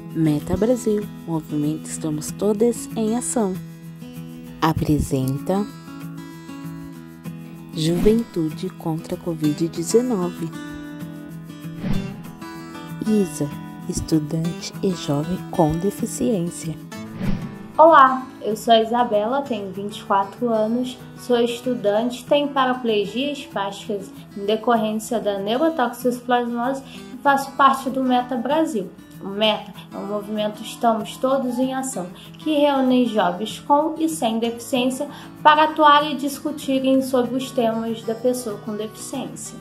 Meta Brasil, movimento Estamos Todas em Ação. Apresenta Juventude contra a Covid-19. Isa, estudante e jovem com deficiência. Olá, eu sou a Isabela, tenho 24 anos, sou estudante, tenho paraplegia espástica em decorrência da neurotoxoplasmose e faço parte do Meta Brasil. O Meta é um movimento Estamos Todos em Ação, que reúne jovens com e sem deficiência para atuar e discutirem sobre os temas da pessoa com deficiência.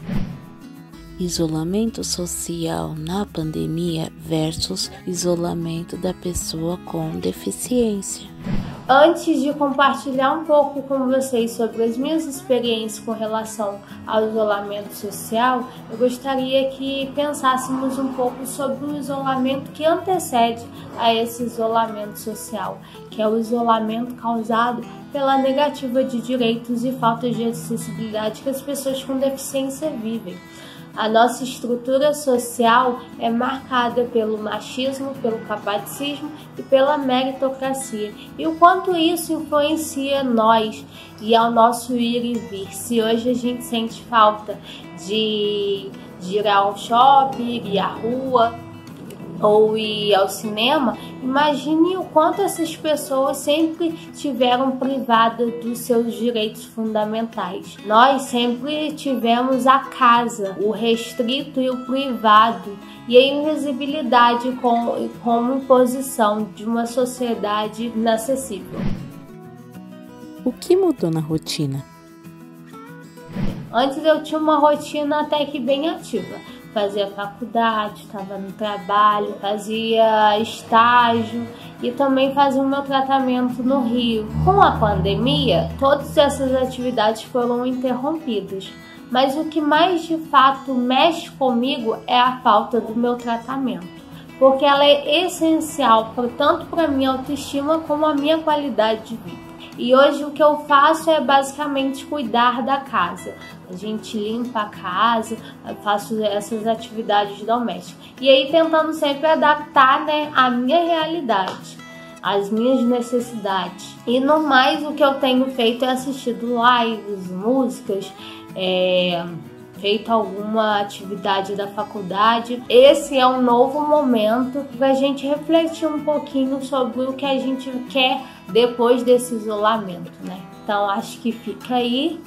Isolamento social na pandemia versus isolamento da pessoa com deficiência. Antes de compartilhar um pouco com vocês sobre as minhas experiências com relação ao isolamento social, eu gostaria que pensássemos um pouco sobre o isolamento que antecede a esse isolamento social, que é o isolamento causado pela negativa de direitos e falta de acessibilidade que as pessoas com deficiência vivem. A nossa estrutura social é marcada pelo machismo, pelo capacitismo e pela meritocracia. E o quanto isso influencia nós e ao nosso ir e vir. Se hoje a gente sente falta de ir ao shopping, ir à rua ou ir ao cinema, imagine o quanto essas pessoas sempre tiveram privadas dos seus direitos fundamentais. Nós sempre tivemos a casa, o restrito e o privado, e a invisibilidade como imposição de uma sociedade inacessível. O que mudou na rotina? Antes eu tinha uma rotina até que bem ativa. Fazia faculdade, estava no trabalho, fazia estágio e também fazia o meu tratamento no Rio. Com a pandemia, todas essas atividades foram interrompidas, mas o que mais de fato mexe comigo é a falta do meu tratamento, porque ela é essencial tanto para a minha autoestima como a minha qualidade de vida. E hoje o que eu faço é basicamente cuidar da casa. A gente limpa a casa, eu faço essas atividades domésticas. E aí tentando sempre adaptar, a minha realidade, as minhas necessidades. E no mais o que eu tenho feito é assistido lives, músicas, feito alguma atividade da faculdade. Esse é um novo momento para a gente refletir um pouquinho sobre o que a gente quer depois desse isolamento, Então acho que fica aí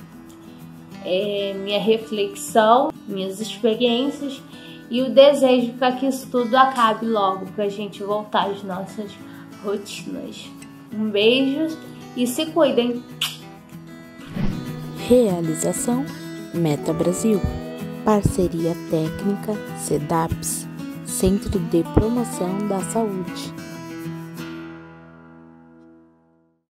minha reflexão, minhas experiências e o desejo para que isso tudo acabe logo, para a gente voltar às nossas rotinas. Um beijo e se cuidem! Realização Meta Brasil, parceria técnica CEDAPS, Centro de Promoção da Saúde.